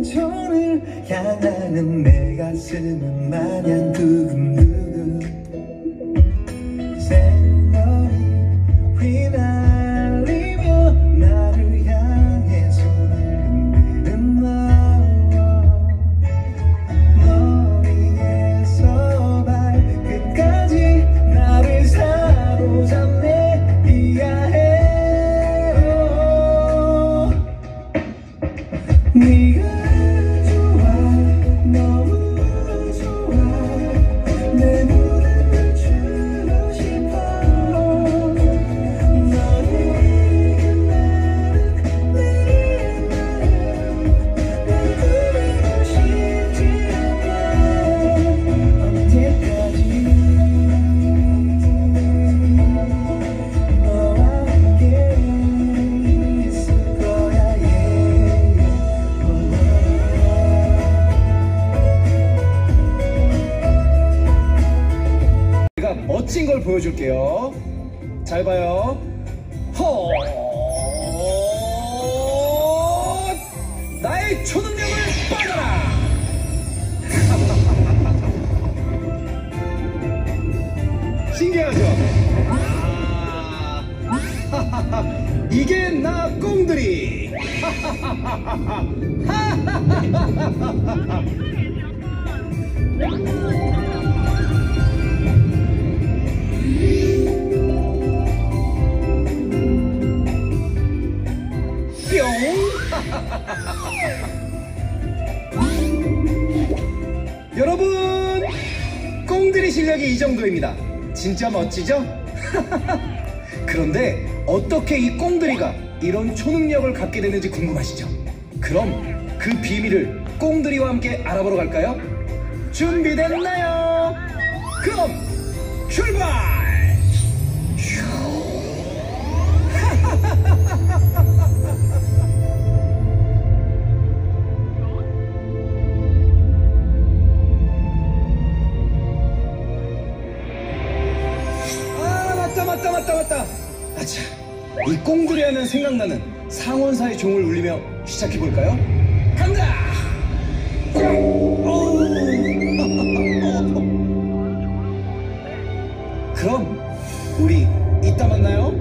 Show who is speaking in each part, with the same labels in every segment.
Speaker 1: 손을 향하는 내 가슴은 마냥 두근두근 새날이 휘날리며 나를 향해 손을 흔드는 너 머리에서 발끝까지 나를 사로잡네 이해해 네가 좋아 너무 좋아 내 모든 걸 주고 싶어 너에게 나는 내 말을 부르고 싶지 않아 언제까지 너와 함께 있을 거야
Speaker 2: 제가 멋진 걸 보여줄게요. 잘 봐요. 허! 나의 초능력을 받아라! 신기하죠? 이게 나 꽁들이! 여러분, 꽁들이 실력이 이 정도입니다. 진짜 멋지죠? 그런데 어떻게 이 꽁들이가 이런 초능력을 갖게 되는지 궁금하시죠? 그럼 그 비밀을 꽁들이와 함께 알아보러 갈까요? 준비됐나요? 그럼 출발! 맞다. 아차, 이 꽁들이 하면 생각나는 상원사의 종을 울리며 시작해볼까요? 간다! 그럼 우리 이따 만나요.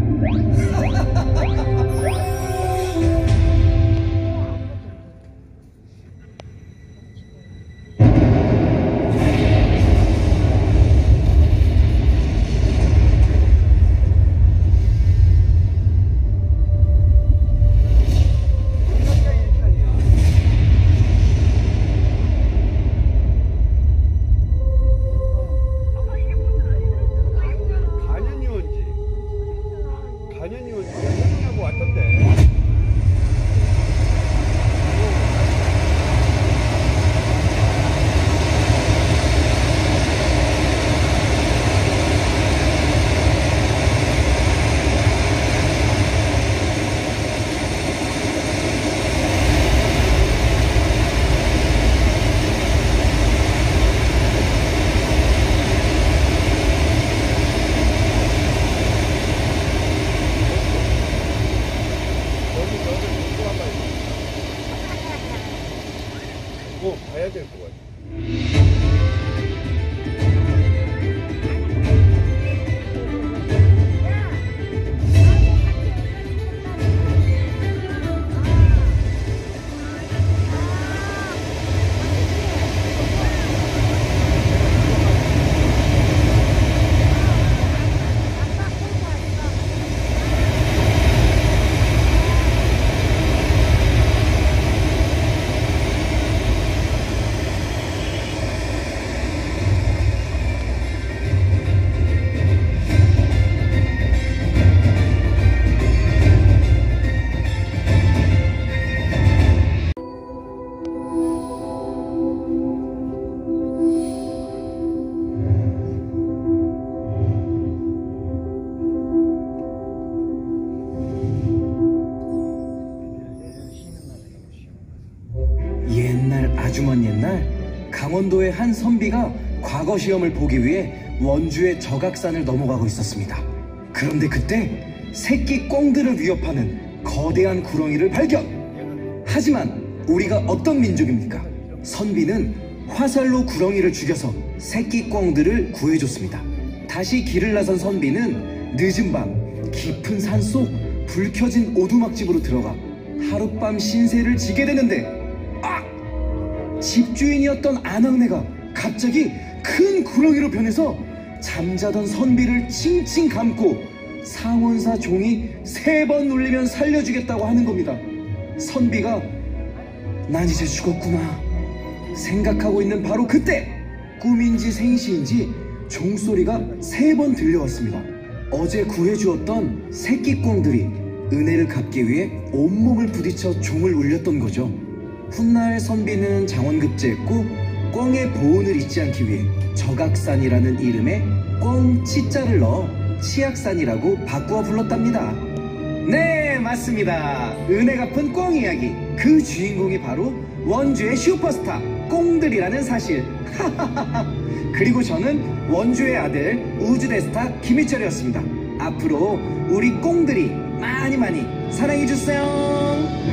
Speaker 3: 봐야 될 것 같아.
Speaker 2: 아주 먼 옛날 강원도의 한 선비가 과거 시험을 보기 위해 원주의 저각산을 넘어가고 있었습니다. 그런데 그때 새끼 꽁들을 위협하는 거대한 구렁이를 발견! 하지만 우리가 어떤 민족입니까? 선비는 화살로 구렁이를 죽여서 새끼 꿩들을 구해줬습니다. 다시 길을 나선 선비는 늦은 밤 깊은 산속 불 켜진 오두막집으로 들어가 하룻밤 신세를 지게 되는데, 집주인이었던 아낙네가 갑자기 큰 구렁이로 변해서 잠자던 선비를 칭칭 감고 상원사 종이 3번 울리면 살려주겠다고 하는 겁니다. 선비가 난 이제 죽었구나 생각하고 있는 바로 그때 꿈인지 생시인지 종소리가 3번 들려왔습니다. 어제 구해주었던 새끼 꿩들이 은혜를 갚기 위해 온몸을 부딪혀 종을 울렸던 거죠. 훗날 선비는 장원급제했고 꿩의 보온을 잊지 않기 위해 저각산이라는 이름에 꿩치자를 넣어 치악산이라고 바꾸어 불렀답니다. 네, 맞습니다. 은혜 갚은 꿩 이야기. 그 주인공이 바로 원주의 슈퍼스타 꽁들이라는 사실. 그리고 저는 원주의 아들 우주대스타 김희철이었습니다. 앞으로 우리 꽁들이 많이 사랑해주세요.